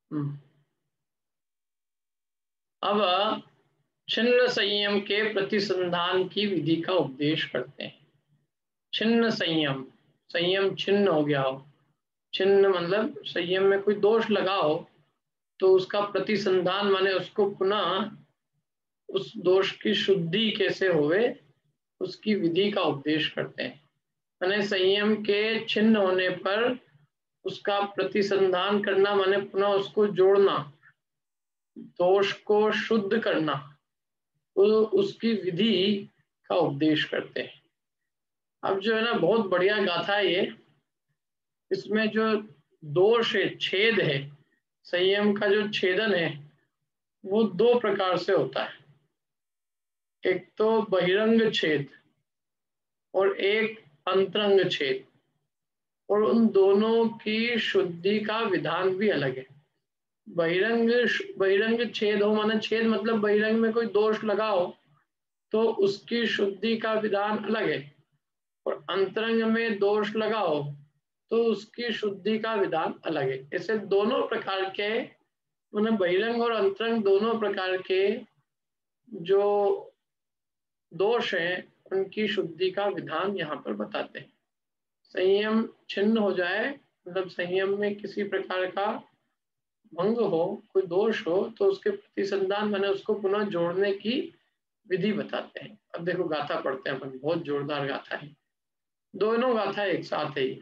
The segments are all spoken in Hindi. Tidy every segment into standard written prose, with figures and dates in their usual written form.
अब छिन्न संयम के प्रतिसंधान की विधि का उपदेश करते हैं। छिन्न संयम, संयम छिन्न हो गया हो, छिन्न मतलब संयम में कोई दोष लगा हो तो उसका प्रतिसंधान माने उसको पुनः उस दोष की शुद्धि कैसे होवे उसकी विधि का उपदेश करते हैं। माने संयम के छिन्न होने पर उसका प्रतिसंधान करना माने पुनः उसको जोड़ना, दोष को शुद्ध करना, उसकी विधि का उपदेश करते हैं। अब जो है ना बहुत बढ़िया गाथा है ये। इसमें जो दोष है, छेद है, संयम का जो छेदन है वो दो प्रकार से होता है। एक तो बहिरंग छेद और एक अंतरंग छेद, और उन दोनों की शुद्धि का विधान भी अलग है। बहिरंग बहिरंग छेद हो माने छेद मतलब बहिरंग में कोई दोष लगा हो तो उसकी शुद्धि का विधान अलग है, और अंतरंग में दोष लगा हो तो उसकी शुद्धि का विधान अलग है। ऐसे दोनों प्रकार के मतलब बहिरंग और अंतरंग दोनों प्रकार के जो दोष हैं उनकी शुद्धि का विधान यहाँ पर बताते हैं। संयम छिन्न हो जाए मतलब संयम में किसी प्रकार का भंग हो, कोई दोष हो तो उसके प्रतिसंधान माने उसको पुनः जोड़ने की विधि बताते हैं। अब देखो गाथा पढ़ते हैं अपन, बहुत जोरदार गाथा है, दोनों गाथा एक साथ है।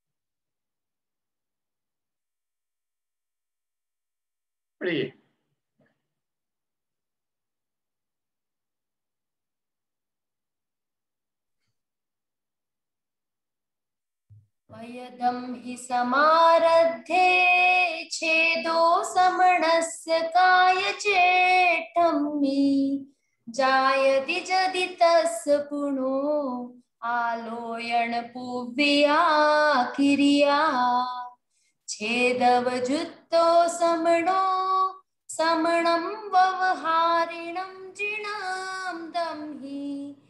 पढ़िए। अयदं हि समारध्ये छेदो समणस्य कायचेष्टं मे जायति जदि तस्य पुनो आलोयनपुव्या किरिया छेदवजुत्तो समणो समणं व्यवहारिणं जिणां दंहि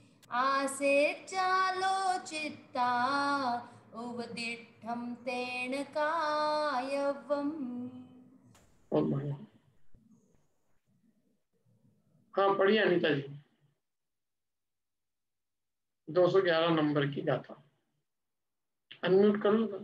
आसेच्चालोचित्ता उवदिष्ठं तेन कायवम्। हाँ पढ़िए अनिता जी, 211 नंबर की गाथा। अनम्यूट कर लो।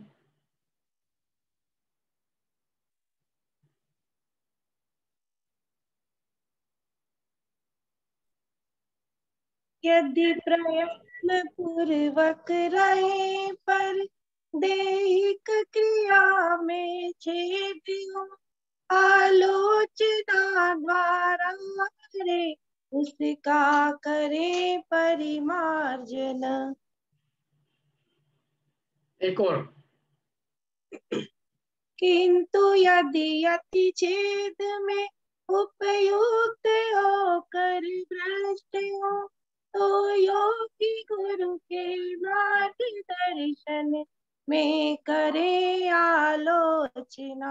यदि प्रयत्न पूर्वक रहे पर दैहिक क्रिया में छेद हो, आलोचना द्वारा रे उसका करे परिमार्जन। एक और। किंतु यदि यति छेद में उपयुक्त होकर भ्रष्ट हो तो योगी गुरु के मार्गदर्शन में करे आलोचना।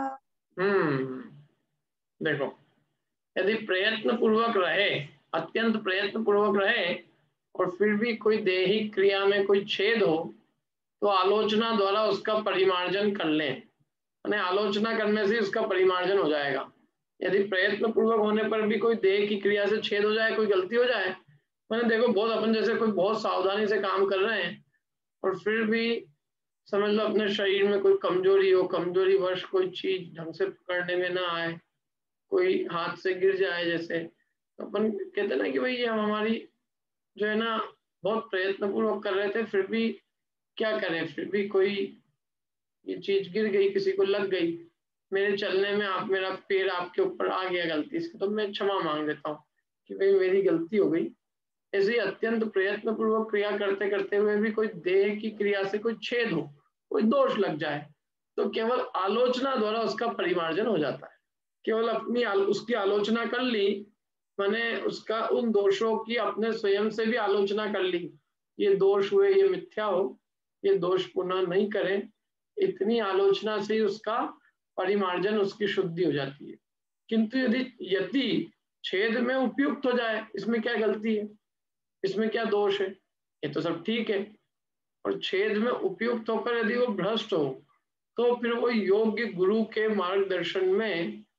देखो, यदि प्रयत्न पूर्वक रहे, अत्यंत प्रयत्न पूर्वक रहे और फिर भी कोई दैहिक क्रिया में कोई छेद हो तो आलोचना द्वारा उसका परिमार्जन कर लें, यानी आलोचना करने से उसका परिमार्जन हो जाएगा। यदि प्रयत्न पूर्वक होने पर भी कोई देह की क्रिया से छेद हो जाए, कोई गलती हो जाए, मैंने देखो बहुत अपन जैसे कोई बहुत सावधानी से काम कर रहे हैं और फिर भी समझ लो अपने शरीर में कोई कमजोरी हो, कमजोरी वश कोई चीज ढंग से पकड़ने में ना आए, कोई हाथ से गिर जाए जैसे, तो अपन कहते ना कि भाई ये हमारी जो है ना बहुत प्रयत्न पूर्वक कर रहे थे फिर भी क्या करें, फिर भी कोई ये चीज गिर गई, किसी को लग गई, मेरे चलने में आप मेरा पैर आपके ऊपर आ गया गलती से, तो मैं क्षमा मांग लेता हूँ कि भाई मेरी गलती हो गई। ऐसे ही अत्यंत प्रयत्न पूर्वक क्रिया करते करते हुए भी कोई देह की क्रिया से कोई छेद हो, कोई दोष लग जाए तो केवल आलोचना द्वारा उसका परिमार्जन हो जाता है। केवल अपनी उसकी आलोचना कर ली, मैंने उसका उन दोषों की अपने स्वयं से भी आलोचना कर ली, ये दोष हुए, ये मिथ्या हो, ये दोष पुनः नहीं करें, इतनी आलोचना से ही उसका परिमार्जन, उसकी शुद्धि हो जाती है। किंतु यदि यति छेद में उपयुक्त हो जाए, इसमें क्या गलती है, इसमें क्या दोष है, ये तो सब ठीक है। और छेद में उपयुक्त होकर यदि वो भ्रष्ट हो तो फिर वो योग्य गुरु के मार्गदर्शन में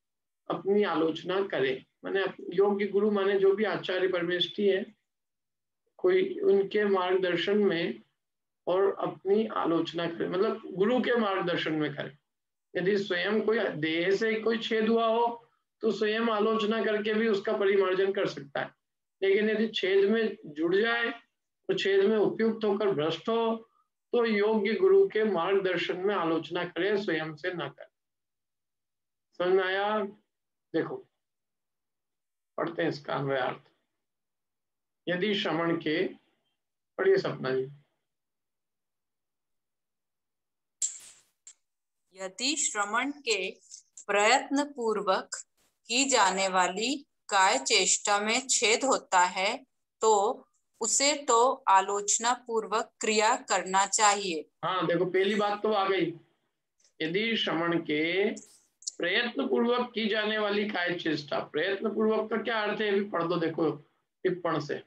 अपनी आलोचना करे। माने योग्य गुरु माने जो भी आचार्य परमेष्ठी है, कोई उनके मार्गदर्शन में और अपनी आलोचना करे, मतलब गुरु के मार्गदर्शन में करे। यदि स्वयं कोई देह से कोई छेद हुआ हो तो स्वयं आलोचना करके भी उसका परिमार्जन कर सकता है, लेकिन यदि छेद में जुड़ जाए तो छेद में उपयुक्त होकर भ्रष्ट हो तो योग्य गुरु के मार्गदर्शन में आलोचना करे, स्वयं से न करे। समझ में आया? देखो पढ़ते हैं इसका अन्वयार्थ। यदि श्रवण के, पढ़िए सपना जी। यदि श्रवण के प्रयत्न पूर्वक की जाने वाली काय चेष्टा में छेद होता है तो उसे तो आलोचना पूर्वक क्रिया करना चाहिए। हाँ देखो पहली बात तो आ गई, यदि श्रवण के प्रयत्न पूर्वक की जाने वाली काय चेष्टा। प्रयत्न पूर्वक का क्या अर्थ है, अभी पढ़ दो देखो टिप्पण से।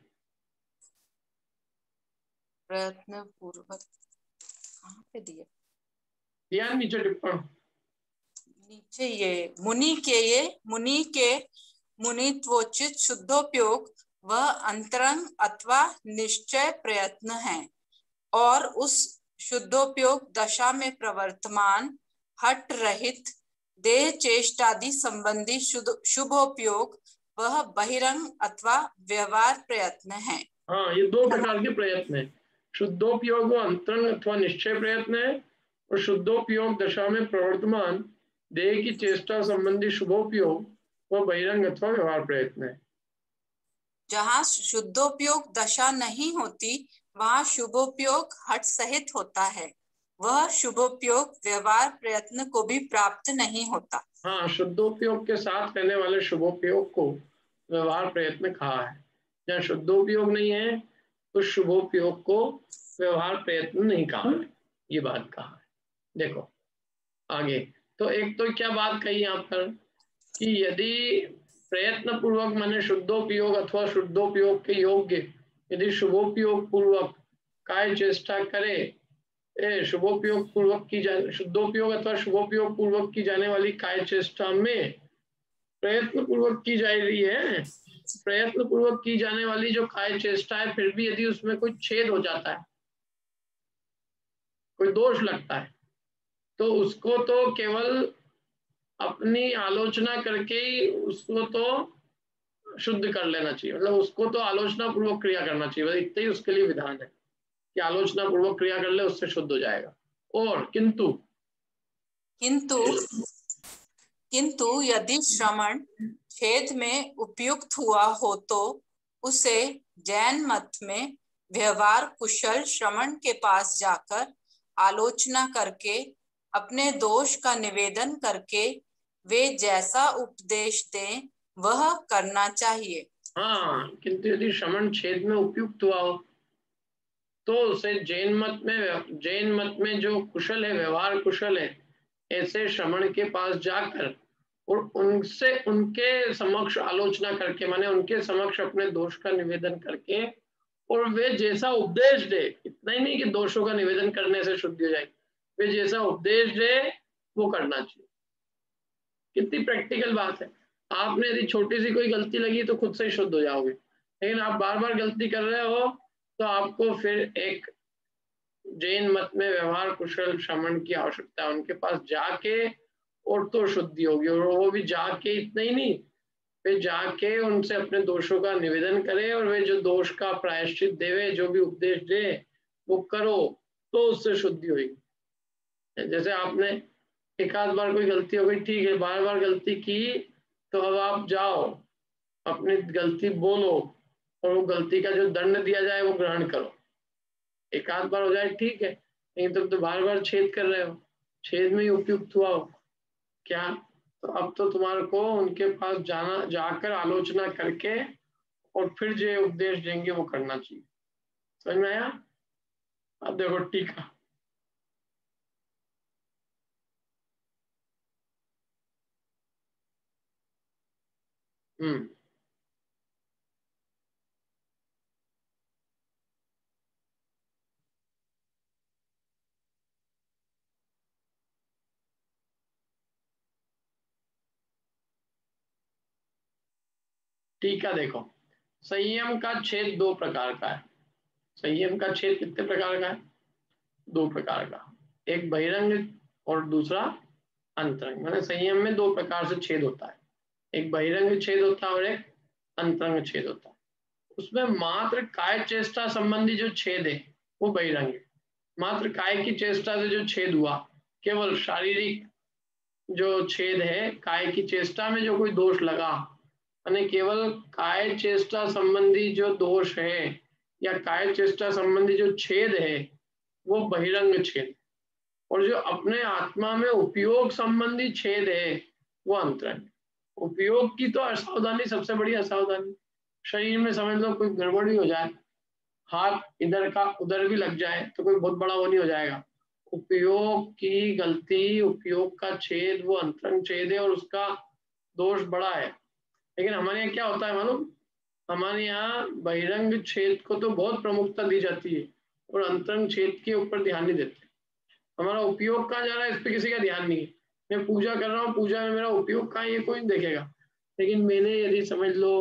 प्रयत्न पूर्वक कहाँ पे दिया? दिया नीचे टिप्पण, नीचे ये मुनि के मुनित्वोचित शुद्धोपयोग वह अंतरंग अथवा निश्चय प्रयत्न है, और उस शुद्धोपयोग दशा में प्रवर्तमान हट रहित देह चेष्टादि संबंधी शुभोपयोग वह बहिरंग अथवा व्यवहार प्रयत्न है। हाँ ये दो प्रकार के प्रयत्न है, शुद्धोपयोग अंतरंग अथवा निश्चय प्रयत्न है, और शुद्धोपयोग दशा में प्रवर्तमान देह की चेष्टा संबंधी शुभोपयोग वह बहिरंग अथवा व्यवहार प्रयत्न है। जहाँ शुद्धोपयोग दशा नहीं होती वहाँ शुभोपयोग हट सहित होता है, वह शुभोपयोग व्यवहार प्रयत्न को भी प्राप्त नहीं होता। हाँ शुद्धोपयोग के साथ रहने वाले शुभोपयोग को व्यवहार प्रयत्न कहा है। जहाँ शुद्धोपयोग नहीं है तो शुभोपयोग को व्यवहार प्रयत्न नहीं कहा है, ये बात कहा है। देखो आगे तो एक तो क्या बात कही यहाँ पर कि यदि प्रयत्न पूर्वक माने शुद्धोपयोग अथवा शुद्धोपयोग के योग्य यदि शुभोपयोग पूर्वक काय चेष्टा करे, शुभोपयोग पूर्वक की जाए, शुद्धोपयोग अथवा शुभोपयोग पूर्वक की जाने वाली काय चेष्टा में प्रयत्न पूर्वक की जा रही है, प्रयत्न पूर्वक की जाने वाली जो काय चेष्टा है, फिर भी यदि उसमें कोई छेद हो जाता है, कोई दोष लगता है, तो उसको तो केवल अपनी आलोचना करके ही उसको तो शुद्ध कर लेना चाहिए, मतलब उसको तो आलोचना पूर्वक क्रिया करना चाहिए, इतना ही उसके लिए विधान है कि आलोचना पूर्वक क्रिया कर ले, उससे शुद्ध हो जाएगा। और किंतु यदि श्रवण छेद में उपयुक्त हुआ हो तो उसे जैन मत में व्यवहार कुशल श्रवण के पास जाकर आलोचना करके अपने दोष का निवेदन करके वे जैसा उपदेश दें वह करना चाहिए। हाँ किंतु यदि श्रवण छेद में उपयुक्त हुआ हो तो उसे जैन मत में जो कुशल है, व्यवहार कुशल है, ऐसे श्रवण के पास जाकर और उनसे उनके समक्ष आलोचना करके, माने उनके समक्ष अपने दोष का निवेदन करके, और वे जैसा उपदेश दे, इतना ही नहीं कि दोषों का निवेदन करने से शुद्धि हो जाएगी, वे जैसा उपदेश दे वो करना चाहिए। कितनी प्रैक्टिकल बात है। आपने यदि छोटी सी कोई गलती लगी तो खुद से ही शुद्ध हो जाओगे, लेकिन आप बार बार गलती कर रहे हो तो आपको फिर एक जैन मत में व्यवहार कुशल श्रवण की आवश्यकता है, उनके पास जाके और तो शुद्धि होगी, और वो भी जाके इतना ही नहीं, वे जाके उनसे अपने दोषों का निवेदन करे और वे जो दोष का प्रायश्चित देवे, जो भी उपदेश दे वो करो तो उससे शुद्धि होगी। जैसे आपने एक आध बार कोई गलती हो गई, ठीक है, बार बार गलती की तो अब आप जाओ अपनी गलती बोलो और वो गलती का जो दंड दिया जाए वो ग्रहण करो। एक आध बार हो जाए ठीक है, लेकिन तुम तो बार बार छेद कर रहे हो, छेद में ही उपयुक्त हुआ हो क्या, तो अब तो तुम्हारे को उनके पास जाकर आलोचना करके और फिर जो उपदेश देंगे वो करना चाहिए। समझ में आया? अब देखो टीका, टीका देखो, संयम का छेद दो प्रकार का है। संयम का छेद कितने प्रकार का है? दो प्रकार का, एक बहिरंग और दूसरा अंतरंग। मैंने संयम में दो प्रकार से छेद होता है, एक बहिरंग छेद होता है और एक अंतरंग छेद होता है। उसमें मात्र काय चेष्टा संबंधी जो छेद है वो बहिरंग है। मात्र काय की चेष्टा से जो छेद हुआ, केवल शारीरिक जो छेद है, काय की चेष्टा में जो कोई दोष लगा, यानी केवल काय चेष्टा संबंधी जो दोष है या काय चेष्टा संबंधी जो छेद है वो बहिरंग छेद, और जो अपने आत्मा में उपयोग संबंधी छेद है वो अंतरंग। उपयोग की तो असावधानी सबसे बड़ी असावधानी, शरीर में समझ लो कोई गड़बड़ी हो जाए, हाथ इधर का उधर भी लग जाए तो कोई बहुत बड़ा वो नहीं हो जाएगा। उपयोग की गलती, उपयोग का छेद वो अंतरंग छेद है और उसका दोष बड़ा है। लेकिन हमारे यहाँ क्या होता है मालूम, हमारे यहाँ बहिरंग छेद को तो बहुत प्रमुखता दी जाती है और अंतरंग छेद के ऊपर ध्यान नहीं देते। हमारा उपयोग कहाँ जा रहा है इस पे किसी का ध्यान नहीं है। मैं पूजा कर रहा हूँ, पूजा में मेरा उपयोग कहाँ है ये कोई नहीं देखेगा। लेकिन मैंने यदि समझ लो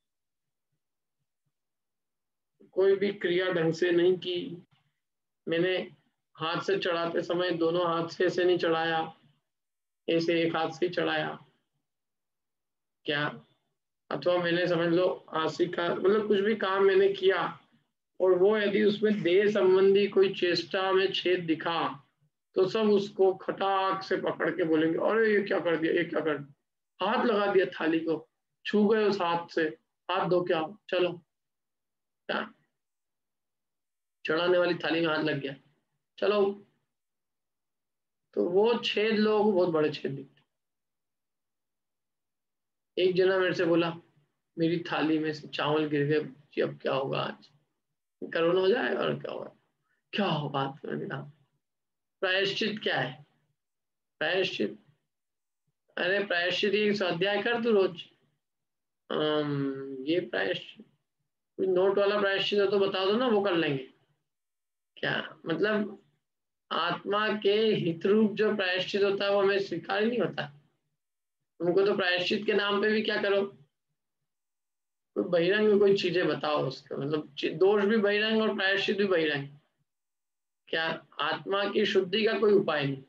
कोई भी क्रिया ढंग से नहीं की, मैंने हाथ से चढ़ाते समय दोनों हाथ से ऐसे नहीं चढ़ाया, ऐसे एक हाथ से ही चढ़ाया क्या, अथवा मैंने समझ लो आशी का मतलब कुछ भी काम मैंने किया और वो यदि उसमें देह संबंधी कोई चेष्टा में छेद दिखा तो सब उसको खटाक से पकड़ के बोलेंगे अरे ये क्या कर दिया, ये क्या कर दिया, हाथ लगा दिया थाली को, छू गए उस हाथ से, हाथ धो के आओ, चलो क्या चढ़ाने वाली थाली में हाथ लग गया, चलो। तो वो छेद लोगों को बहुत बड़े छेद दिखते। एक जना मेरे से बोला मेरी थाली में से चावल गिर गए, जी अब क्या होगा, आज करोना हो जाएगा और क्या होगा, क्या होगा। मैंने कहा प्रायश्चित क्या है, प्रायश्चित, अरे प्रायश्चित एक स्वाध्याय कर तू रोज। ये प्रायश्चित कोई नोट वाला प्रायश्चित हो तो बता दो ना, वो कर लेंगे। क्या मतलब आत्मा के हित रूप जो प्रायश्चित होता है वो हमें स्वीकार नहीं होता। तुमको तो प्रायश्चित के नाम पे भी क्या करो, कोई बहिरंग में कोई चीजें बताओ उसके, मतलब दोष भी बहिरंग और प्रायश्चित भी बहिरंग। क्या आत्मा की शुद्धि का कोई उपाय नहीं।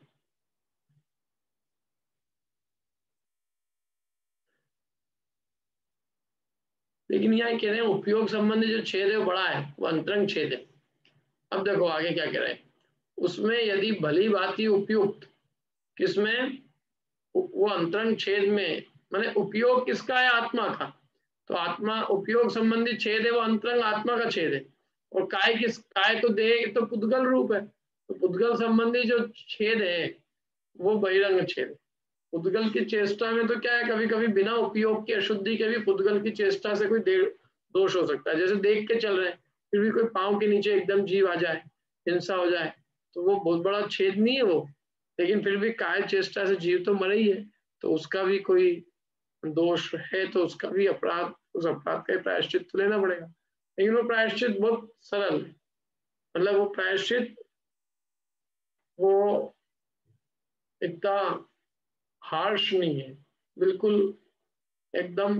लेकिन यहाँ कह रहे हैं उपयोग संबंधी जो छेद है वो बड़ा है, वो अंतरंग छेद है। अब देखो आगे क्या कह रहे हैं, उसमें यदि भली भांति उपयुक्त, किसमें, वो अंतरंग छेद में, माने उपयोग किसका है, आत्मा का, तो आत्मा उपयोग संबंधी छेद है वो अंतरंग आत्मा का छेद है। और काय किस, काय तो देह तो पुद्गल रूप है, तो पुद्गल संबंधी जो छेद है वो बहिरंग छेद है। पुद्गल की चेष्टा में तो क्या है, कभी कभी बिना उपयोग की अशुद्धि के भी पुद्गल की चेष्टा से कोई दोष हो सकता है। जैसे देख के चल रहे हैं फिर भी कोई पांव के नीचे एकदम जीव आ जाए, हिंसा हो जाए, तो वो बहुत बड़ा छेद नहीं है वो, लेकिन फिर भी काय चेष्टा से जीव तो मर ही है, तो उसका भी कोई दोष है तो उसका भी अपराध, उस अपराध का प्रायश्चित तो लेना पड़ेगा। लेकिन वो प्रायश्चित बहुत सरल है, मतलब वो प्रायश्चित वो इतना हार्श नहीं है, बिल्कुल एकदम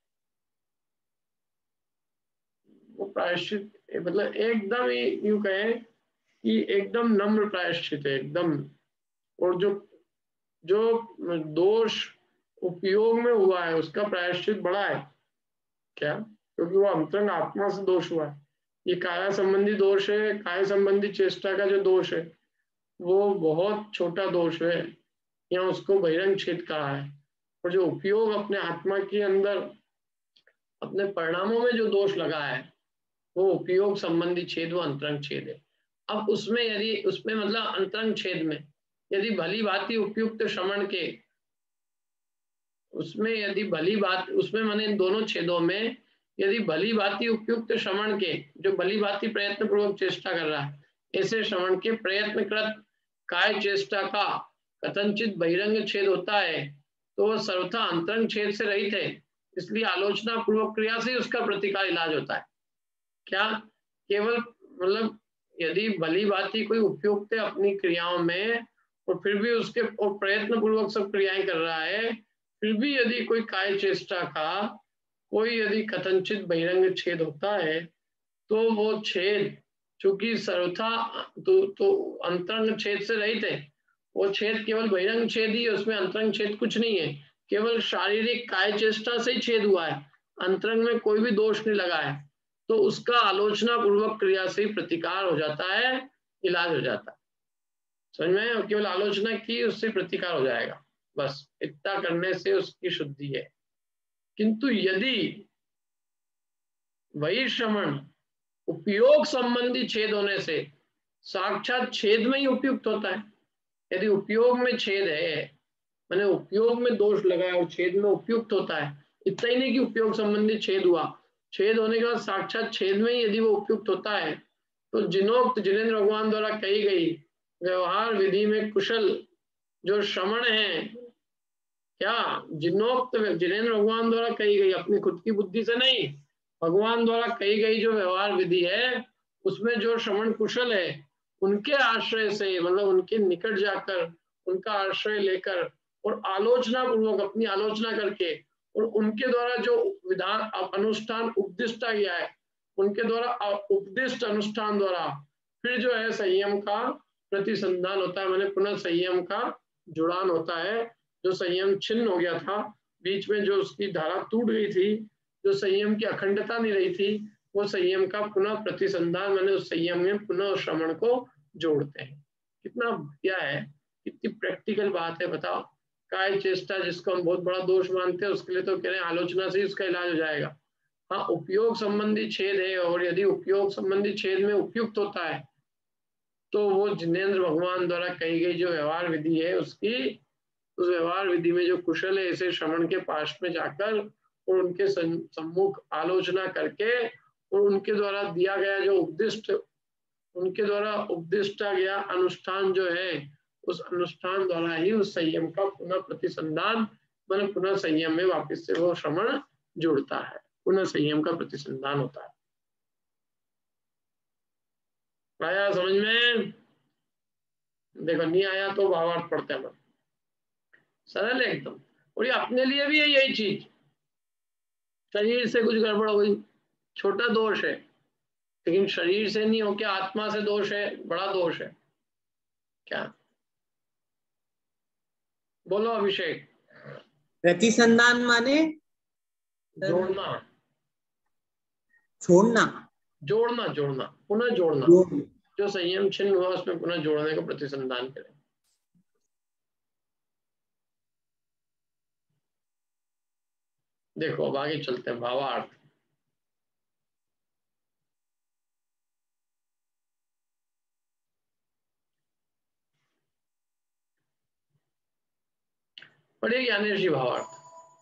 वो प्रायश्चित मतलब एकदम ही यूं कहें कि एकदम नम्र प्रायश्चित है एकदम। और जो जो दोष उपयोग में हुआ है उसका प्रायश्चित बड़ा है। क्या, क्योंकि वो अंतरंग आत्मा से दोष हुआ है। ये काया संबंधी दोष है, काय संबंधी चेष्टा का जो दोष है वो बहुत छोटा दोष है, यहाँ उसको बहिरंग छेद कहा है। और जो उपयोग अपने आत्मा के अंदर अपने परिणामों में जो दोष लगा है वो उपयोग संबंधी छेद, वो अंतरंग छेद है। अब उसमें यदि उसमें मतलब अंतरंग छेद में यदि भली भांति उपयुक्त श्रवण के, उसमें यदि भली बात, उसमें माने इन दोनों छेदों में यदि भली भांति उपयुक्त श्रवण के, जो भली भांति प्रयत्न पूर्वक चेष्टा कर रहा है, ऐसे श्रवण के प्रयत्न कृत काय चेष्टा का कथनचित बहिरंग छेद होता है तो वह सर्वथा अंतरंग छेद से रहित है, इसलिए आलोचना पूर्वक क्रिया से उसका प्रतिकार इलाज होता है। क्या, केवल मतलब यदि भली भांति कोई उपयुक्त है अपनी क्रियाओं में और फिर भी उसके और प्रयत्न पूर्वक सब क्रियाएं कर रहा है, फिर भी यदि कोई काय चेष्टा का कोई यदि कथनचित बहिरंग छेद होता है तो वो छेद चूंकि सर्वथा तो अंतरंग छेद से रहित है, वो छेद केवल बहिरंग छेद ही है, उसमें अंतरंग छेद कुछ नहीं है, केवल शारीरिक काय चेष्टा से ही छेद हुआ है, अंतरंग में कोई भी दोष नहीं लगा है, तो उसका आलोचना पूर्वक क्रिया से ही प्रतिकार हो जाता है, इलाज हो जाता है। समझ में? और केवल आलोचना की उससे प्रतिकार हो जाएगा, बस इतना करने से उसकी शुद्धि है। किंतु यदि वही श्रवण उपयोग संबंधी छेद होने से साक्षात छेद में ही उपयुक्त होता है, यदि उपयोग में छेद है, मैंने उपयोग में दोष लगा है और छेद में उपयुक्त होता है, इतना ही नहीं कि उपयोग संबंधी छेद हुआ, छेद होने के बाद साक्षात छेद में ही यदि वो उपयुक्त होता है, तो जिनोक्त जिनेन्द्र भगवान द्वारा कही गई व्यवहार विधि में कुशल जो श्रवण है, क्या जिनोक्त जिनेन्द्र भगवान द्वारा कही गई, अपनी खुद की बुद्धि से नहीं, भगवान द्वारा कही गई जो व्यवहार विधि है, उसमें जो श्रवण कुशल है, उनके आश्रय से, मतलब उनके निकट जाकर, उनका आश्रय लेकर और आलोचना पूर्वक अपनी आलोचना करके और उनके द्वारा जो विधान अनुष्ठान उपदिष्टा गया है, उनके द्वारा उपदिष्ट अनुष्ठान द्वारा फिर जो है संयम का प्रतिसंधान होता है, मैंने पुनः संयम का जुड़ान होता है। जो संयम छिन्न हो गया था, बीच में जो उसकी धारा टूट गई थी, जो संयम की अखंडता नहीं रही थी, वो संयम का पुनः प्रतिसंधान, मैंने उस संयम में पुनः श्रवण को जोड़ते हैं। कितना बढ़िया है, कितनी प्रैक्टिकल बात है, बताओ। काय चेष्टा जिसको हम बहुत बड़ा दोष मानते हैं, उसके लिए तो कह रहे हैं आलोचना से उसका इलाज हो जाएगा। हाँ, उपयोग संबंधी छेद है, और यदि उपयोग संबंधी छेद में उपयुक्त होता है तो वो जिनेन्द्र भगवान द्वारा कही गई जो व्यवहार विधि है, उसकी उस व्यवहार विधि में जो कुशल है, ऐसे श्रवण के पास में जाकर और उनके सम्मुख आलोचना करके और उनके द्वारा दिया गया जो उपदिष्ट, उनके द्वारा उपदिष्टा गया अनुष्ठान जो है, उस अनुष्ठान द्वारा ही उस संयम का पुनः प्रतिसंधान, मतलब पुनः संयम में वापस से वो श्रवण जुड़ता है, पुनः संयम का प्रतिसंधान होता है। आया समझ में? देखो, नहीं आया तो भावार्थ पढ़ते हैं, सरल है एकदम। और ये अपने लिए भी है यही चीज, शरीर से कुछ गड़बड़ हो गई, छोटा दोष है, लेकिन शरीर से नहीं हो, क्या आत्मा से दोष है, बड़ा दोष है क्या? बोलो अभिषेक। प्रतिसंधान माने जोड़ना, छोड़ना, जोड़ना, जोड़ना, पुनः जोड़ना, जो संयम छिन्न हुआ उसमें पुनः जोड़ने का प्रतिसंधान करें। देखो अब आगे चलते हैं, भावार्थ। पढ़िए ज्ञानेश जी भावार्थ।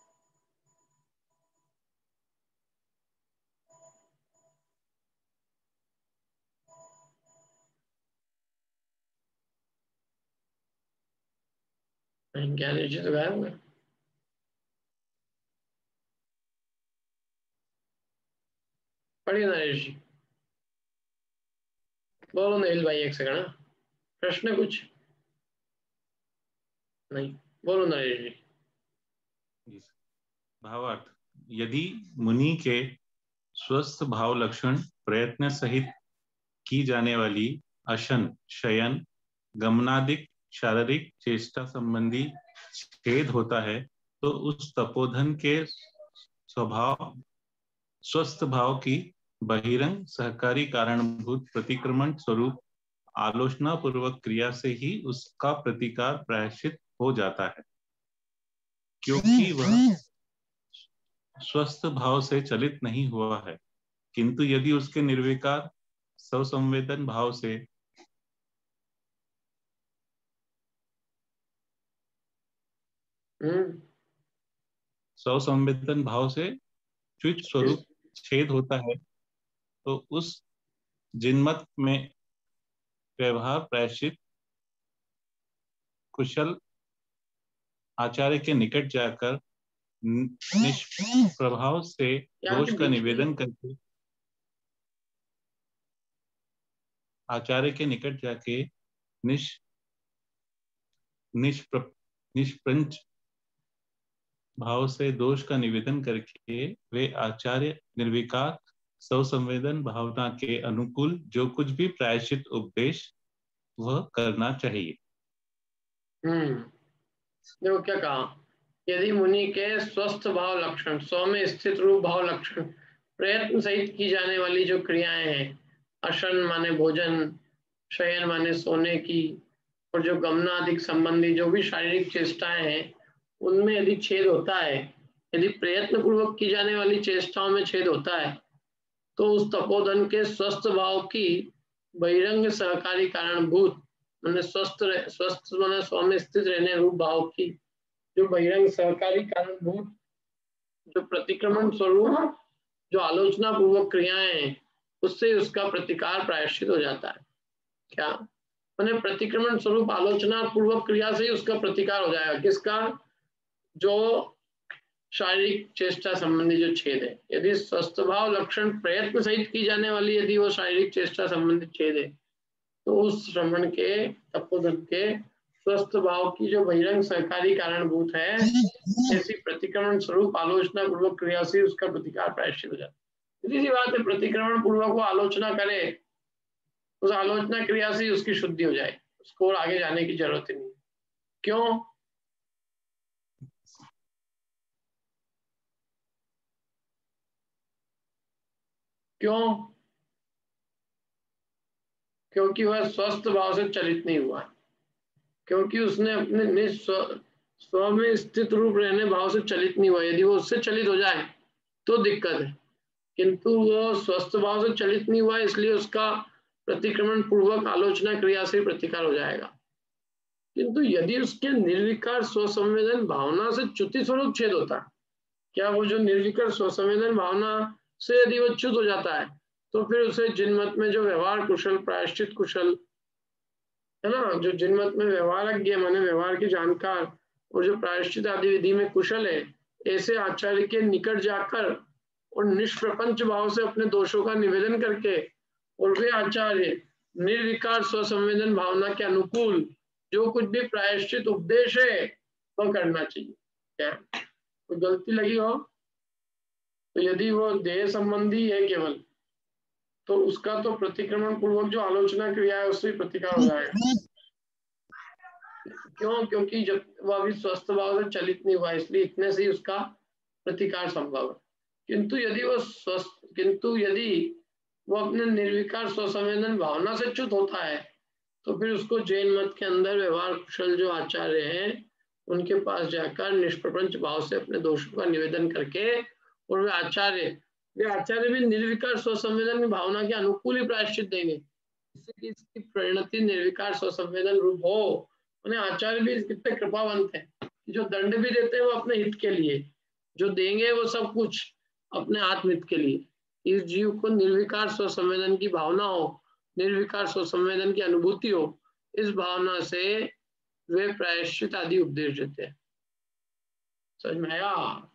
ज्ञानेश जी तो गायब हुए। पढ़िए नरेश जी। बोलो नील भाई, एक सेकंड। प्रश्न कुछ नहीं, बोलो नरेश जी। भावार्थ, यदि मुनि के स्वस्थ भाव लक्षण प्रयत्न सहित की जाने वाली अशन, शयन, गमनादिक शारीरिक चेष्टा संबंधी छेद होता है, तो उस तपोधन के स्वभाव स्वस्थ भाव की बहिरंग सहकारी कारणभूत प्रतिक्रमण स्वरूप आलोचना पूर्वक क्रिया से ही उसका प्रतिकार प्रायश्चित हो जाता है, क्योंकि वह स्वस्थ भाव से चलित नहीं हुआ है। किंतु यदि उसके निर्विकार स्वसंवेदन भाव से स्वसंवेदन भाव से च्युत स्वरूप छेद होता है, तो उस जिन्मत में व्यवहार प्रायश्चित कुशल आचार्य के निकट जाकर निष्प्रभाव से दोष का निवेदन करके आचार्य के निकट जाके निष्प्रंच भाव से दोष का निवेदन करके वे आचार्य निर्विकार स्वसंवेदन भावना के अनुकूल जो कुछ भी प्रायश्चित उपदेश वह करना चाहिए। देखो क्या कहा, यदि मुनि के स्वस्थ भाव लक्षण, स्व में स्थित रूप भाव लक्षण, प्रयत्न सहित की जाने वाली जो क्रियाएं हैं, अशन माने भोजन, शयन माने सोने की, और जो गमनादिक संबंधी जो भी शारीरिक चेष्टाएं हैं उनमें यदि छेद होता है, यदि प्रयत्न पूर्वक की जाने वाली चेष्टाओं में छेद होता है, तो उस तपोधन के स्वस्थ भाव की बहिरंग सहकारी कारणभूत मैंने स्वस्थ माने स्व में स्थित रहने रूप भाव की जो बहिरंग सहकारी कारणभूत जो प्रतिक्रमण स्वरूप जो आलोचना पूर्वक क्रियाएं हैं, उससे उसका प्रतिकार प्रायश्चित हो जाता है। क्या मैंने प्रतिक्रमण स्वरूप आलोचना पूर्वक क्रिया से ही उसका प्रतिकार हो जाएगा, किसका, जो शारीरिक चेष्टा संबंधी जो छेद है। यदि स्वस्थ भाव लक्षण प्रयत्न सहित की जाने वाली यदि वो शारीरिक चेष्टा संबंधित छेद है, तो उस श्रमण के तपोधन के स्वस्थ भाव की जो बहिरंग सहकारी कारणभूत है, ऐसी प्रतिक्रमण स्वरूप आलोचना पूर्वक क्रिया से उसका प्रतिकार प्रायश्चित हो जाता है। सीधी सी बात है, प्रतिक्रमण पूर्वक वो आलोचना करे, उस आलोचना क्रिया से उसकी शुद्धि हो जाए, उसको और आगे जाने की जरूरत ही नहीं। क्यों? क्यों? क्योंकि वह स्वस्थ भाव से चलित नहीं हुआ, क्योंकि उसने अपने स्व में स्थित रूप रहने भाव से चलित नहीं हुआ। यदि वो उससे चलित हो जाए तो दिक्कत है, किंतु वो स्वस्थ भाव से चलित नहीं हुआ, इसलिए उसका प्रतिक्रमण पूर्वक आलोचना क्रिया से प्रतिकार हो जाएगा। किंतु यदि उसके निर्विकार स्वसंवेदन भावना से च्युति स्वरूप छेद होता है, क्या वो जो निर्विकार स्वसंवेदन भावना से यदि वो च्युत हो जाता है, तो फिर उसे जिनमत में जो व्यवहार कुशल प्रायश्चित कुशल है ना, जो जिनमत में व्यवहारज्ञ माने व्यवहार के जानकार और जो प्रायश्चित आदि विधि में कुशल है, ऐसे आचार्य के निकट जाकर और निष्प्रपंच भाव से अपने दोषों का निवेदन करके, और वे आचार्य निर्विकार स्वसंवेदन भावना के अनुकूल जो कुछ भी प्रायश्चित उपदेश है वह करना चाहिए। क्या कोई गलती लगी हो तो यदि वो देह संबंधी है केवल, तो उसका तो प्रतिक्रमण पूर्वक जो आलोचना क्रिया है उससे प्रतिकार हो जाएगा। क्यों? क्योंकि जब वह अभी स्वस्थ भाव से चलित नहीं हुआ, इसलिए इतने से ही उसका प्रतिकार संभव है। किंतु यदि वो अपने निर्विकार स्वसंवेदन भावना से च्युत होता है, तो फिर उसको जैन मत के अंदर व्यवहार कुशल जो आचार्य हैं उनके पास जाकर निष्प्रपंच भाव से अपने दोषों का निवेदन करके, और वे आचार्य भी निर्विकार स्वसंवेदन की भावना के अनुकूल ही प्रायश्चित देंगे, जिससे कि इसकी परिणति निर्विकार स्वसंवेदन रूप हो। उन्हें आचार्य भी कितने कृपावंत हैं कि जो दंड भी देते हैं वो अपने हित के लिए, जो देंगे वो सब कुछ अपने आत्महित के लिए। इस जीव को निर्विकार स्वसंवेदन की भावना हो, निर्विकार स्वसंवेदन की अनुभूति हो, इस भावना से वे प्रायश्चित आदि उपदेश देते हैं। समझ में आया?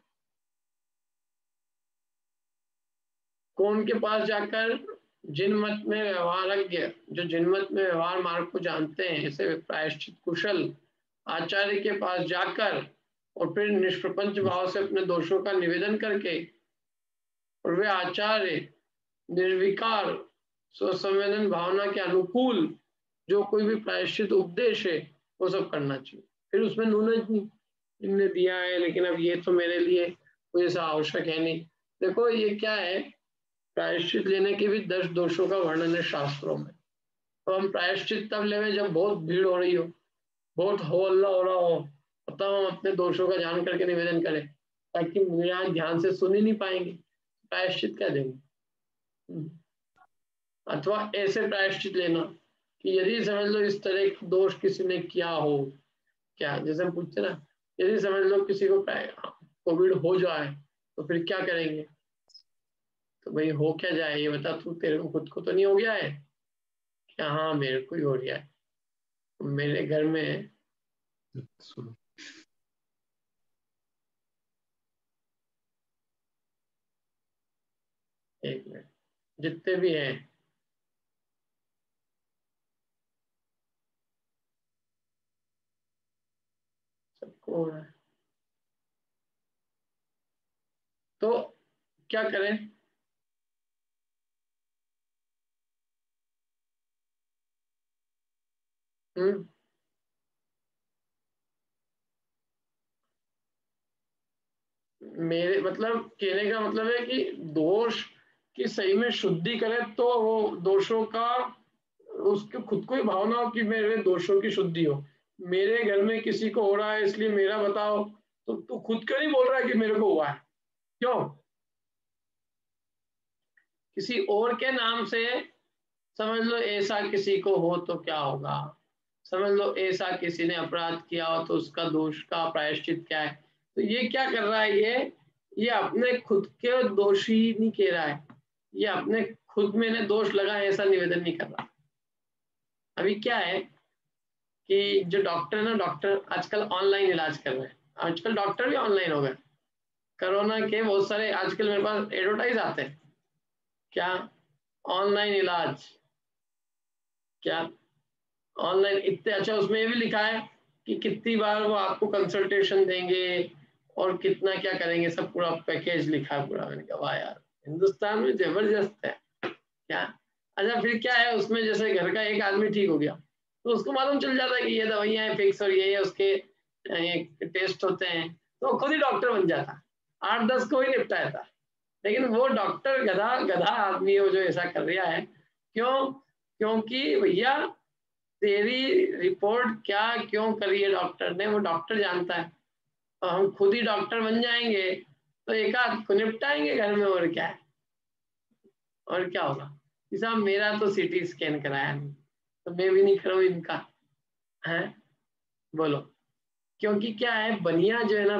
कौन के पास जाकर? जिनमत में व्यवहारज्ञ, जो जिनमत में व्यवहार मार्ग को जानते हैं, ऐसे प्रायश्चित कुशल आचार्य के पास जाकर और फिर निष्प्रपंच भाव से अपने दोषों का निवेदन करके, और वे आचार्य निर्विकार स्वसंवेदन भावना के अनुकूल जो कोई भी प्रायश्चित उपदेश है वो सब करना चाहिए। फिर उसमें न्यूनज नहीं, इनने दिया है लेकिन अब ये तो मेरे लिए कोई ऐसा आवश्यक है नहीं। देखो ये क्या है, प्रायश्चित लेने के भी 10 दोषों का वर्णन है शास्त्रों में। तो हम प्रायश्चित तब लेवे जब बहुत भीड़ हो रही हो, बहुत हो अल्लाह हो रहा हो, तब हम अपने दोषों का जान करके निवेदन करें, ताकि यहाँ ध्यान से सुन ही नहीं पाएंगे, प्रायश्चित क्या देंगे। अथवा ऐसे प्रायश्चित लेना कि यदि समझ लो इस तरह का दोष किसी ने किया हो, क्या जैसे हम पूछते ना, यदि समझ लो किसी को कोविड हो जाए तो फिर क्या करेंगे, तो भाई हो क्या जाए ये बता, तू तेरे को खुद को तो नहीं हो गया है? क्या हाँ मेरे को ही हो गया है, मेरे घर में एक मिनट, जितने भी हैं सबको हो रहा है। तो क्या करें? मेरे मतलब कहने का मतलब है कि दोष की सही में शुद्धि करें तो वो दोषों का, उसके खुद को ही भावना हो कि मेरे दोषों की शुद्धि हो। मेरे घर में किसी को हो रहा है इसलिए मेरा बताओ, तो तू खुद क्यों नहीं बोल रहा है कि मेरे को हुआ है? क्यों? किसी और के नाम से समझ लो ऐसा किसी को हो तो क्या होगा, समझ लो ऐसा किसी ने अपराध किया हो तो उसका दोष का प्रायश्चित क्या है। तो ये क्या कर रहा है, ये अपने खुद के दोषी नहीं कह रहा है, ये अपने खुद में ने दोष लगा है ऐसा निवेदन नहीं कर रहा। अभी क्या है कि जो डॉक्टर है ना, डॉक्टर आजकल ऑनलाइन इलाज कर रहे हैं, आजकल डॉक्टर भी ऑनलाइन हो गए। कोरोना के बहुत सारे आजकल मेरे पास एडवर्टाइज आते हैं, क्या ऑनलाइन इलाज, क्या ऑनलाइन इतने अच्छा, उसमें ये भी लिखा है कि कितनी बार वो आपको कंसल्टेशन देंगे और कितना क्या करेंगे, सब पूरा पैकेज लिखा है पूरा। मैंने कहा वाह यार, हिंदुस्तान में जबरदस्त है क्या। अच्छा फिर क्या है उसमें, जैसे घर का एक आदमी ठीक हो गया तो उसको मालूम चल जाता है कि ये दवाइयां हैं फिक्स और ये उसके टेस्ट होते हैं, तो खुद ही डॉक्टर बन जाता, 8-10 को ही निपटाया था। लेकिन वो डॉक्टर गधा गधा आदमी है जो ऐसा कर रहा है। क्यों? क्योंकि भैया तेरी रिपोर्ट क्या क्यों करी है डॉक्टर ने, वो डॉक्टर जानता है। और हम खुद ही डॉक्टर बन जाएंगे तो एक आध को निपटाएंगे घर में, और क्या है, और क्या होगा कि साहब मेरा तो सीटी स्कैन कराया नहीं तो मैं भी नहीं कराऊं इनका है, बोलो। क्योंकि क्या है, बनिया जो है ना,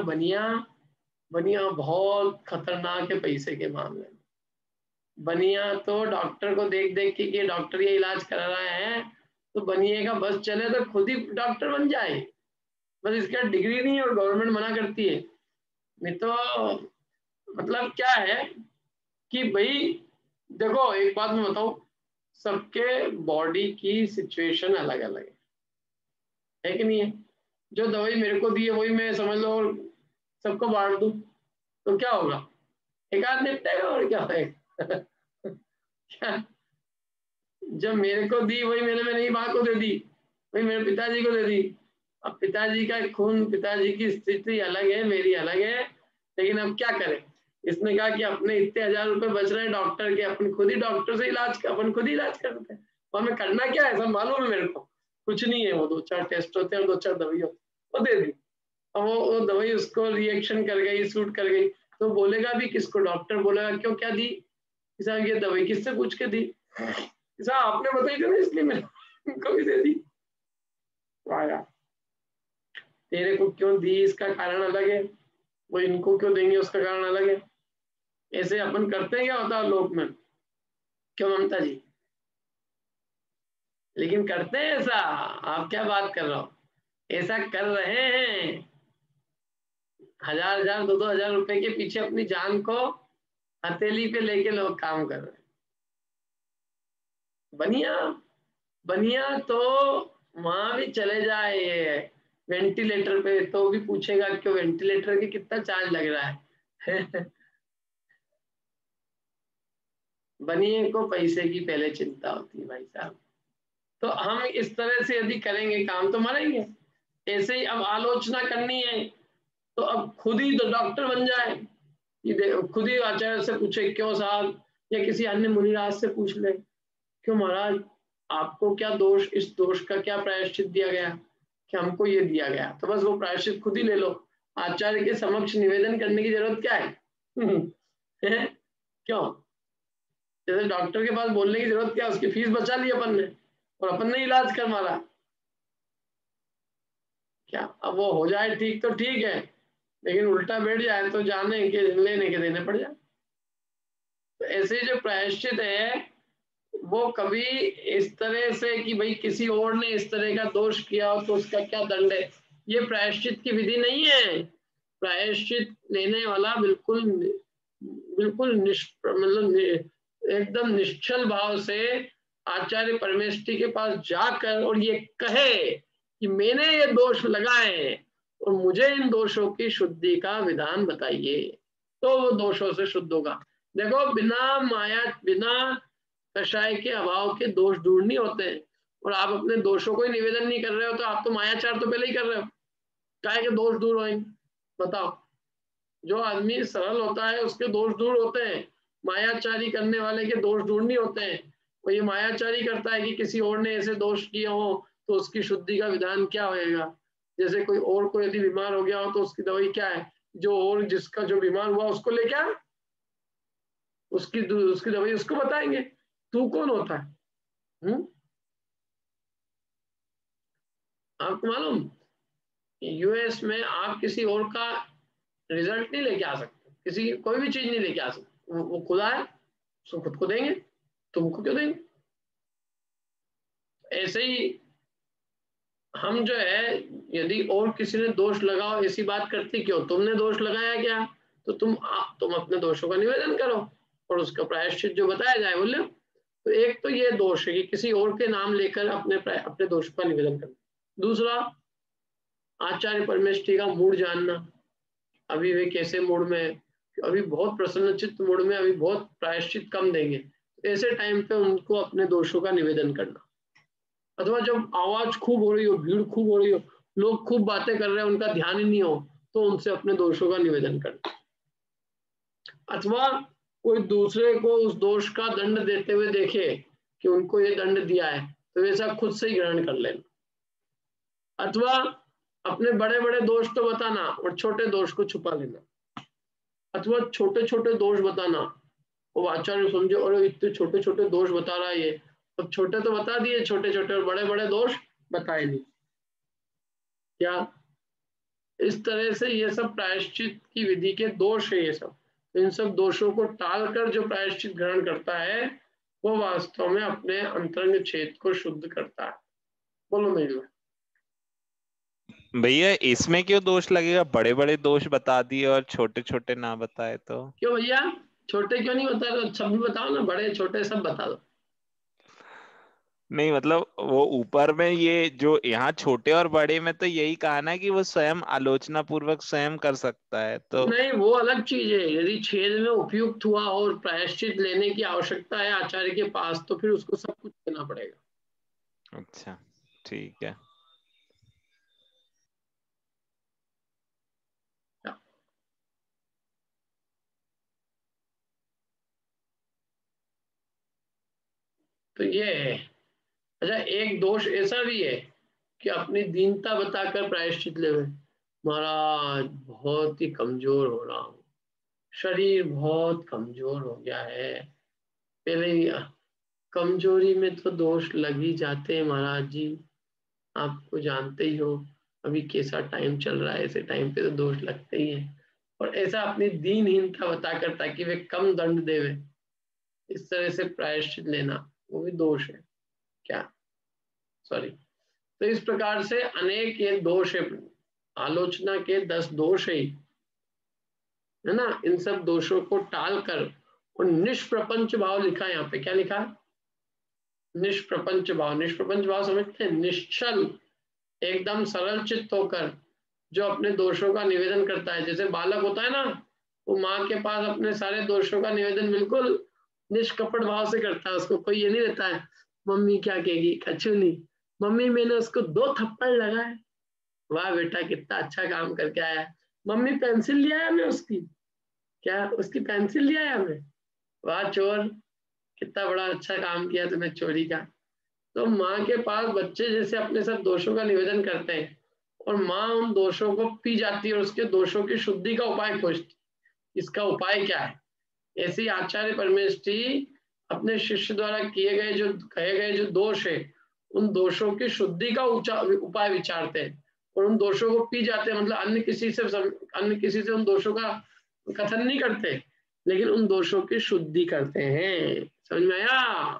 बनिया बहुत खतरनाक है पैसे के मामले में। बनिया तो डॉक्टर को देख देख के कि डॉक्टर ये इलाज करा रहा है तो बनिए का बस चले तो खुद ही डॉक्टर बन जाए, बस इसका डिग्री नहीं है और गवर्नमेंट मना करती है। नहीं तो मतलब क्या है कि भाई देखो एक बात मैं बताऊं, सबके बॉडी की सिचुएशन अलग अलग है कि नहीं है। जो दवाई मेरे को दी है वही मैं समझ लो सबको बांट दूं तो क्या होगा, एक आध निपटेगा और क्या होगा क्या? जब मेरे को दी वही मैंने मेरी माँ को दे दी, वही मेरे पिताजी को दे दी। अब पिताजी का खून, पिताजी की स्थिति अलग है, मेरी अलग है, लेकिन अब क्या करें। इसने कहा कि अपने इतने 1000 रुपए बच रहे हैं डॉक्टर के, अपन खुद ही डॉक्टर से अपन खुद ही इलाज करते हैं। और हमें करना क्या है सब मालूम है मेरे को, कुछ नहीं है, वो 2-4 टेस्ट होते हैं और 2-4 दवाई होती है, वो दे दी। और वो दवाई उसको रिएक्शन कर गई, सूट कर गई, तो बोलेगा भी किसको, डॉक्टर बोलेगा क्यों क्या दी साहब, ये दवाई किससे पूछ के दी साहब, आपने बताई थी ना इसलिए मैंने उनको भी दे दी। आया तेरे को क्यों दी इसका कारण अलग है, वो इनको क्यों देंगे उसका कारण अलग है। ऐसे अपन करते हैं क्या बताओ लोक में, क्यों ममता जी? लेकिन करते हैं ऐसा, आप क्या बात कर रहे हो, ऐसा कर रहे हैं। 1000-1000 2-2000 रुपए के पीछे अपनी जान को हथेली पे लेके लोग काम कर रहे हैं। बनिया तो वहां भी चले जाए वेंटिलेटर पे तो भी पूछेगा क्यों वेंटिलेटर के कितना चार्ज लग रहा है बनिए को पैसे की पहले चिंता होती है भाई साहब। तो हम इस तरह से यदि करेंगे काम तो मरेंगे। ऐसे ही अब आलोचना करनी है तो अब खुद ही तो डॉक्टर बन जाए, खुद ही आचार्य से पूछे क्यों साहब, या किसी अन्य मुनिराज से पूछ ले क्यों महाराज आपको क्या दोष, इस दोष का क्या प्रायश्चित दिया गया कि हमको ये दिया गया, तो बस वो प्रायश्चित खुद ही ले लो। आचार्य के समक्ष निवेदन करने की जरूरत क्या है क्यों? जैसे डॉक्टर के पास बोलने की जरूरत क्या, उसकी फीस बचा ली अपन ने और अपन ने इलाज कर मारा क्या। अब वो हो जाए ठीक तो ठीक है, लेकिन उल्टा बैठ जाए तो जाने के लेने के देने पड़ जाए। तो ऐसे जो प्रायश्चित है वो कभी इस तरह से कि भाई किसी और ने इस तरह का दोष किया हो तो उसका क्या दंड है, ये प्रायश्चित की विधि नहीं है। प्रायश्चित लेने वाला बिल्कुल मतलब एकदम निश्चल भाव से आचार्य परमेष्ठी के पास जाकर और ये कहे कि मैंने ये दोष लगाए और मुझे इन दोषों की शुद्धि का विधान बताइए। तो वो दोषों से शुद्ध होगा। देखो बिना कषाय के अभाव के दोष दूर नहीं होते हैं, और आप अपने दोषों को ही निवेदन नहीं कर रहे हो तो आप तो मायाचार तो पहले ही कर रहे हो, काहे के दोष दूर होंगे बताओ। जो आदमी सरल होता है उसके दोष दूर होते हैं, मायाचारी करने वाले के दोष दूर नहीं होते हैं। और ये मायाचारी करता है कि किसी और ने ऐसे दोष किए हो तो उसकी शुद्धि का विधान क्या होएगा। जैसे कोई यदि बीमार हो गया हो तो उसकी दवाई क्या है, जो और जिसका जो बीमार हुआ उसको लेके आ, उसकी दवाई उसको बताएंगे। तू कौन होता है? आपको मालूम यूएस में आप किसी और का रिजल्ट नहीं लेके आ सकते, किसी कोई भी चीज नहीं लेके आ सकते, वो खुदा है, उसको खुद को देंगे, तुमको क्यों देंगे। ऐसे ही हम जो है यदि और किसी ने दोष लगाओ ऐसी बात करती क्यों, तुमने दोष लगाया क्या, तो तुम अपने दोषों का निवेदन करो और उसका प्रायश्चित जो बताया जाए बोले। तो एक तो ये दोष है कि किसी और के नाम लेकर अपने दोष का निवेदन करना। दूसरा आचार्य परमेष्ठी का मूड जानना, अभी वे कैसे मूड में, अभी बहुत प्रसन्नचित्त मूड में, अभी बहुत प्रायश्चित कम देंगे, ऐसे टाइम पे उनको अपने दोषों का निवेदन करना। अथवा जब आवाज खूब हो रही हो, भीड़ खूब हो रही हो, लोग खूब बातें कर रहे हैं, उनका ध्यान ही नहीं हो, तो उनसे अपने दोषों का निवेदन करना। अथवा कोई दूसरे को उस दोष का दंड देते हुए देखे कि उनको ये दंड दिया है तो वैसा खुद से ही ग्रहण कर लेना। अथवा अपने बड़े बड़े दोष तो बताना और छोटे दोष को छुपा लेना। अथवा छोटे छोटे दोष बताना, वो आचार्य समझो और इतने छोटे छोटे दोष बता रहा है ये, अब छोटे तो बता दिए छोटे छोटे, और बड़े बड़े दोष बताए नहीं क्या। इस तरह से ये सब प्रायश्चित की विधि के दोष है ये सब। तो इन सब दोषों को टालकर जो प्रायश्चित ग्रहण करता है वो वास्तव में अपने अंतरंग क्षेत्र को शुद्ध करता है। बोलो मेरी भैया इसमें क्यों दोष लगेगा, बड़े बड़े दोष बता दिए और छोटे छोटे ना बताए तो। क्यों भैया छोटे क्यों नहीं बता रहे, सब भी बताओ ना, बड़े छोटे सब बता दो। नहीं मतलब वो ऊपर में ये जो यहाँ छोटे और बड़े में तो यही कहा ना कि वो स्वयं आलोचना पूर्वक स्वयं कर सकता है, तो नहीं वो अलग चीज है। यदि छेद में उपयुक्त हुआ और प्रायश्चित लेने की आवश्यकता है आचार्य के पास तो फिर उसको सब कुछ देना पड़ेगा। अच्छा ठीक है। तो ये है। अच्छा एक दोष ऐसा भी है कि अपनी दीनता बताकर प्रायश्चित ले, महाराज बहुत ही कमजोर हो रहा हूँ, शरीर बहुत कमजोर हो गया है, पहले ही कमजोरी में तो दोष लग ही जाते हैं महाराज जी, आपको जानते ही हो अभी कैसा टाइम चल रहा है, ऐसे टाइम पे तो दोष लगते ही है। और ऐसा अपनी दीनहीनता बताकर ताकि वे कम दंड देवे, इस तरह से प्रायश्चित लेना वो भी दोष है क्या, सॉरी। तो इस प्रकार से अनेक ये दोष है, आलोचना के 10 दोष है ना। इन सब दोषों को टालकर और निष्प्रपंच भाव लिखा है यहाँ पे, क्या लिखा, निष्प्रपंच भाव। निष्प्रपंच भाव समझते हैं, निश्चल एकदम सरल चित्त होकर जो अपने दोषों का निवेदन करता है। जैसे बालक होता है ना, वो माँ के पास अपने सारे दोषों का निवेदन बिल्कुल निष्कपट भाव से करता है, उसको कोई ये नहीं रहता है मम्मी क्या कहेगी, कछु नहीं, मम्मी मैंने उसको 2 थप्पड़ लगाए, वाह बेटा कितना अच्छा काम करके आया, मम्मी पेंसिल लिया है हमें उसकी, क्या उसकी पेंसिल लिया है हमें, वाह चोर कितना बड़ा अच्छा काम किया तुमने चोरी का। तो माँ के पास बच्चे जैसे अपने सब दोषों का निवेदन करते हैं और माँ उन दोषों को पी जाती है और उसके दोषों की शुद्धि का उपाय खोजती, इसका उपाय क्या है। ऐसे ही आचार्य परमेष्ठी अपने शिष्य द्वारा किए गए जो दोष है उन दोषों की शुद्धि का उपाय विचारते हैं और उन दोषों को पी जाते हैं। मतलब अन्य किसी से उन दोषों का कथन नहीं करते, लेकिन उन दोषों की शुद्धि करते हैं। समझ में आया,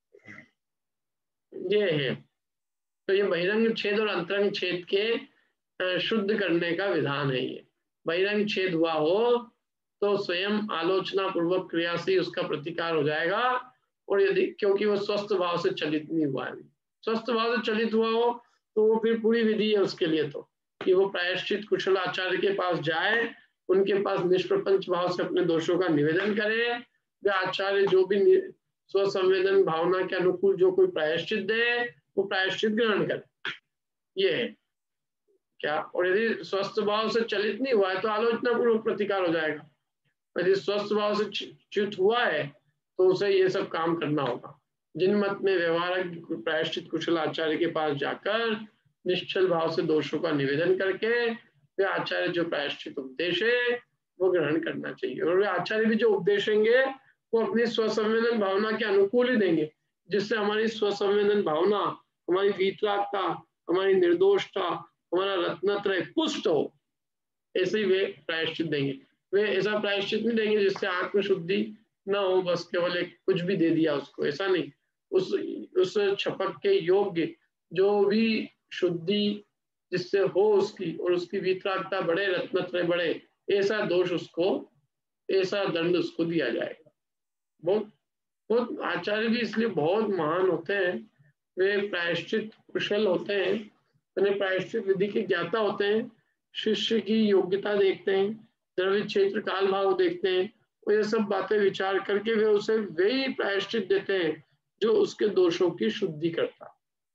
ये है। तो ये बहिरंग छेद और अंतरंग छेद के शुद्ध करने का विधान है। ये बहिरंग छेद हुआ हो तो स्वयं आलोचना पूर्वक क्रिया से उसका प्रतिकार हो जाएगा, और यदि क्योंकि वो स्वस्थ भाव से चलित नहीं हुआ है, स्वस्थ भाव से चलित हुआ हो तो वो फिर पूरी विधि है उसके लिए, तो कि वो प्रायश्चित कुशल आचार्य के पास जाए उनके पास निष्प्रपंच भाव से अपने दोषों का निवेदन करे। वे आचार्य जो भी स्वसंवेदन भावना के अनुकूल जो कोई प्रायश्चित दे वो प्रायश्चित ग्रहण करे। ये है क्या। और यदि स्वस्थ भाव से चलित नहीं हुआ है तो आलोचना पूर्वक प्रतिकार हो जाएगा। यदि स्वस्थ भाव से च्युत हुआ है तो उसे ये सब काम करना होगा। जिन मत में व्यवहारिक प्रायश्चित कुशल आचार्य के पास जाकर निश्चल भाव से दोषों का निवेदन करके वे आचार्य जो प्रायश्चित उपदेश है वो ग्रहण करना चाहिए। और वे आचार्य भी जो उपदेशेंगे वो अपनी स्वसंवेदन भावना के अनुकूल ही देंगे, जिससे हमारी स्वसंवेदन भावना, हमारी वीतरागता, हमारी निर्दोषता, हमारा रत्नत्रय पुष्ट हो। ऐसे ही वे प्रायश्चित देंगे। वे ऐसा प्रायश्चित नहीं देंगे जिससे आत्मशुद्धि न हो, बस केवल एक कुछ भी दे दिया उसको, ऐसा नहीं। उस छपक के योग्य जो भी शुद्धि जिससे हो उसकी, और उसकी वीतरागता बढ़े, रत्नत्रय बढ़े, ऐसा दोष उसको, ऐसा दंड उसको दिया जाएगा। बहुत बहुत आचार्य भी इसलिए बहुत महान होते हैं, वे प्रायश्चित कुशल होते हैं, उन्हें प्रायश्चित विधि के ज्ञाता होते हैं, शिष्य की योग्यता देखते हैं, द्रव्य क्षेत्र काल भाव देखते हैं, और ये सब बातें विचार करके वे उसे वे ही प्रायश्चित देते हैं जो उसके दोषों की शुद्धि करता।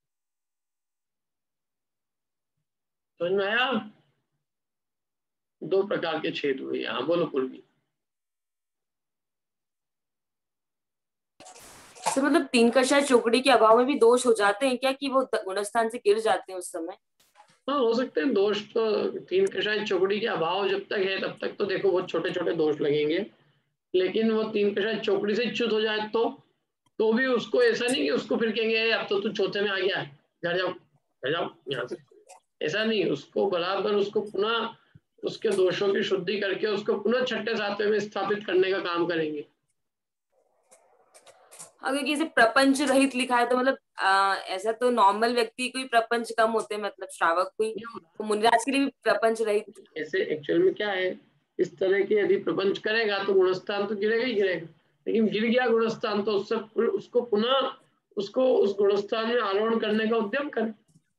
समझ में आया? दो प्रकार के छेद हुए यहाँ। बोलो पूर्वी। तो मतलब तीन कषाय चौकड़ी के अभाव में भी दोष हो जाते हैं क्या, कि वो गुणस्थान से गिर जाते हैं उस समय? हाँ, हो सकते हैं दोष। तो तीन कषाय चौकड़ी के अभाव जब तक है तब तक तो देखो बहुत छोटे छोटे दोष लगेंगे, लेकिन वो तीन कषाय चौकड़ी से च्युत हो जाए तो भी उसको ऐसा नहीं कि उसको फिर कहेंगे अब तो तू चौथे में आ गया है, घर जाओ यहाँ से, ऐसा नहीं। उसको बराबर उसको पुनः उसके दोषों की शुद्धि करके उसको पुनः छठे सातवें में स्थापित करने का काम करेंगे। अगर किसी प्रपंच रहित लिखा है तो मतलब ऐसा तो नॉर्मल व्यक्ति को ही प्रपंच कम होते हैं, मतलब श्रावक को ही, तो मुनिराज के लिए भी प्रपंच रहित। ऐसे एक्चुअल में क्या है, इस तरह के यदि प्रपंच करेगा तो गुणस्थान तो गिरेगा ही गिरेगा, लेकिन गिर गया गुणस्थान तो उसको पुनः उसको उस गुणस्थान में आरोहण करने का उद्यम करें।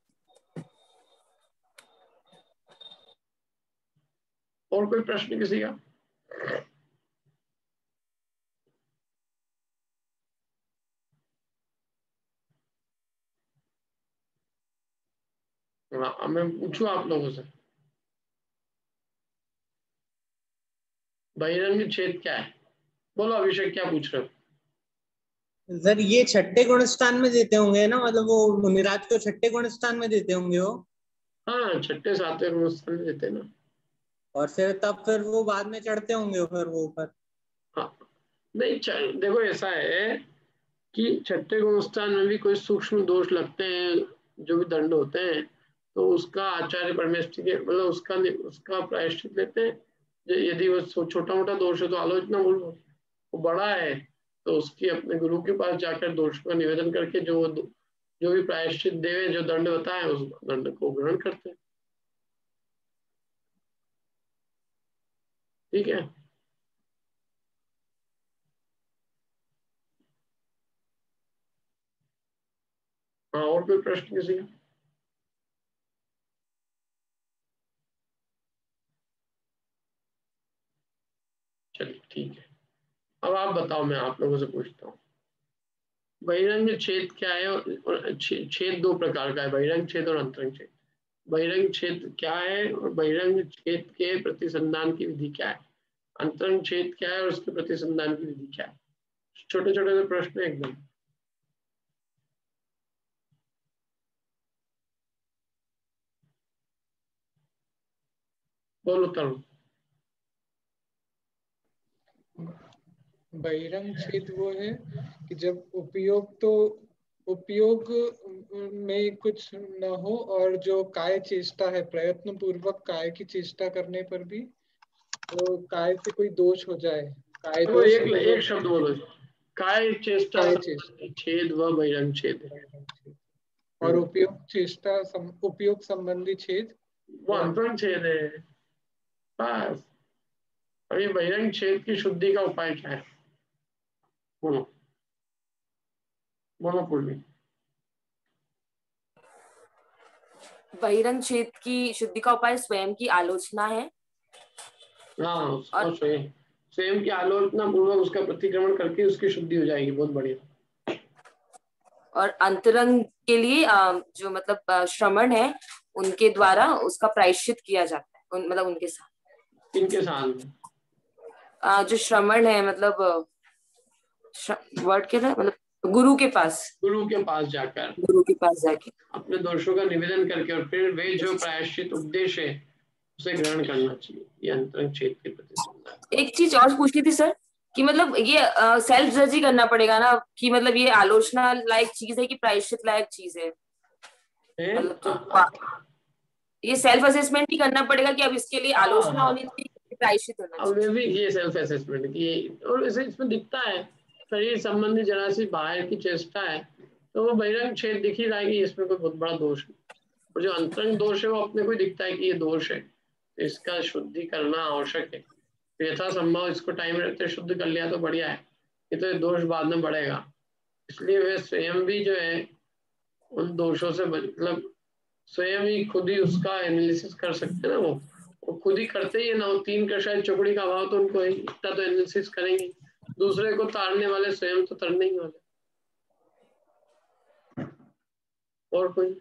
और कोई प्रश्न किसी का? मैं पूछूं आप लोगों से, बहिरंग छेद क्या है? बोलो अभिषेक, क्या पूछ रहे हो? सर ये छठे गुणस्थान में देते होंगे ना, मतलब वो मुनिराज को छठे गुणस्थान में देते होंगे वो। हाँ, छठे सातवें गुणस्थान में देते ना। और फिर वो बाद में चढ़ते होंगे फिर वो ऊपर। हाँ, नहीं देखो ऐसा है कि छठे गुणस्थान में भी कोई सूक्ष्म दोष लगते हैं, जो भी दंड होते हैं, तो उसका आचार्य परमेष्ठी के मतलब उसका प्रायश्चित लेते हैं। यदि वो छोटा मोटा दोष है तो आलोचना बोलो, वो बड़ा है तो उसकी अपने गुरु के पास जाकर दोष का निवेदन करके जो भी प्रायश्चित देवे, जो दंड बताए उस दंड को ग्रहण करते हैं। ठीक है। हाँ, और कोई प्रश्न किसी का? चलिए ठीक है। अब आप बताओ, मैं आप लोगों से पूछता हूँ, बहिरंग छेद क्या है? और छेद दो प्रकार का है, बहिरंग छेद और अंतरंग छेद। बहिरंग छेद क्या है और बहिरंग छेद के प्रतिसंधान की विधि क्या है? अंतरंग छेद क्या है और उसके प्रतिसंधान की विधि क्या है? छोटे छोटे से प्रश्न एकदम। बोलो तरुण। बहिरंग छेद वो है कि जब उपयोग में कुछ न हो और जो काय चेष्टा है, प्रयत्न पूर्वक काय की चेष्टा करने पर भी तो काय से कोई दोष हो जाए, काय तो दोष एक शब्द बोलो, काय चेष्टा छेद व बहिरंग छेद। और उपयोग चेष्टा उपयोग संबंधी छेद वो अंतरंग छेद है। बस अभी बहिरंग छेद की शुद्धि का उपाय क्या है? बोलो बोलो पूर्वी। बहिरंग छेद की शुद्धि का उपाय स्वयं की आलोचना है। हाँ, और स्वयं की आलोचना पूर्वक उसका प्रतिक्रमण करके उसकी शुद्धि हो जाएगी। बहुत बढ़िया। और अंतरंग के लिए जो मतलब श्रमण है उनके द्वारा उसका प्रायश्चित किया जाता है, मतलब उनके साथ। इनके साथ जो श्रमण है मतलब वर्ड क्या था, मतलब गुरु के पास जाकर, गुरु के पास जाके अपने दोषों का निवेदन करके और फिर वे जो प्रायश्चित उपदेश है उसे ग्रहण करना चाहिए। ये अंतरंग छेद के प्रति। एक चीज और पूछनी थी सर कि मतलब ये सेल्फ जज ही करना पड़ेगा ना कि मतलब ये आलोचना लायक चीज है कि प्रायश्चित लायक चीज है, मतलब जो ये सेल्फ असेसमेंट ही करना पड़ेगा कि अब इसके लिए आलोचना होनी चाहिए, प्रायश्चित होना चाहिए। अब भी ये सेल्फ असेसमेंट की, और इसे इसमें दिखता है शरीर संबंधी जरा सी बाहर की चेष्टा है तो वो बहिरंग छेद दिख ही रहा है कि इसमें कोई बहुत बड़ा दोष है, और जो अंतरंग दोष है वो अपने को दिखता है कि ये दोष है, तो इसका शुद्धि करना आवश्यक है। तो यथासंभव इसको टाइम रहते शुद्ध कर लिया तो बढ़िया है, ये तो दोष बाद में बढ़ेगा। इसलिए वे स्वयं भी जो है उन दोषों से मतलब स्वयं ही खुद ही उसका एनालिसिस कर सकते हैं ना, वो खुद ही करते ही है ना। वो 3 का शायद चौकड़ी का अभाव तो उनको इतना तो एनालिसिस करेंगे, दूसरे को तारने वाले स्वयं तो तरने ही वाले। और कोई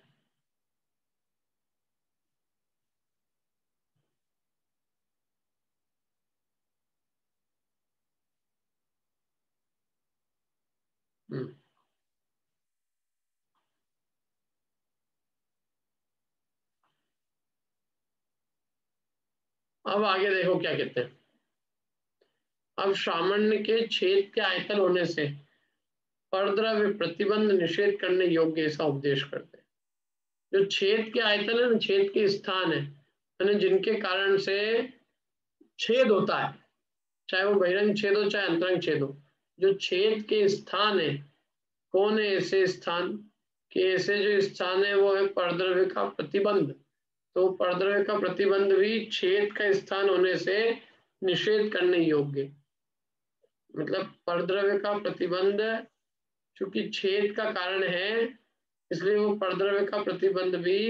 अब आगे देखो क्या कहते हैं। अब सामान्य के छेद के आयतन होने से परद्रव्य प्रतिबंध निषेध करने योग्य ऐसा उपदेश करते हैं। जो छेद के आयतन है ना, छेद के स्थान है, यानी जिनके कारण से छेद होता है, चाहे वो बहिरंग छेद हो चाहे अंतरंग छेद हो, जो छेद के स्थान है, कौन है ऐसे स्थान के, ऐसे जो स्थान है वो है परद्रव्य का प्रतिबंध। तो परद्रव्य का प्रतिबंध भी छेद का स्थान होने से निषेध करने योग्य, मतलब परद्रव्य का प्रतिबंध चूंकि छेद का कारण है इसलिए वो परद्रव्य का प्रतिबंध भी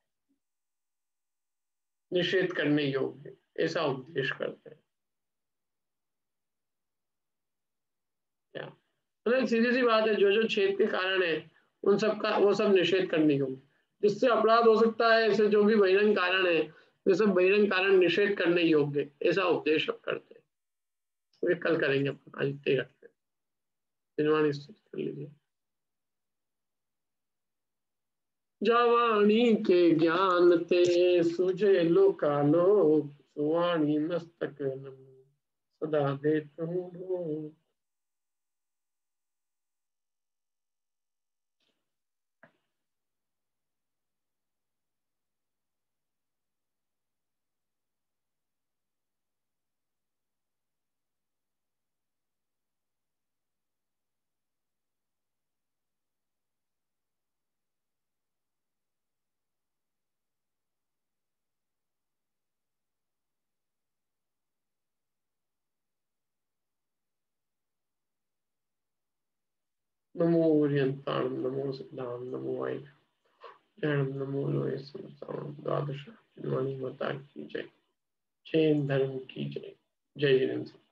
निषेध करने योग्य ऐसा उपदेश करते हैं। क्या मतलब सीधी सी बात है, जो जो छेद के कारण है उन सब का वो सब निषेध करने योग्य, जिससे अपराध हो सकता है ऐसे जो भी बहिरंग कारण है वे सब बहिरंग कारण निषेध करने योग्य ऐसा उपदेश करते हैं। वे कल करेंगे अपन, आज इतने रखते हैं। दिनवाणी कर लीजिए। जवानी के ज्ञान ते सुझे लोकालोक, सुवाणी मस्तक नमो सदा देत हूँ। नमो ओरियंताण नमो सिद्धाम नमो वाई जैन नमो लोए द्वादश वाणी माता की जय, जैन धर्म की जय, जय हिंद।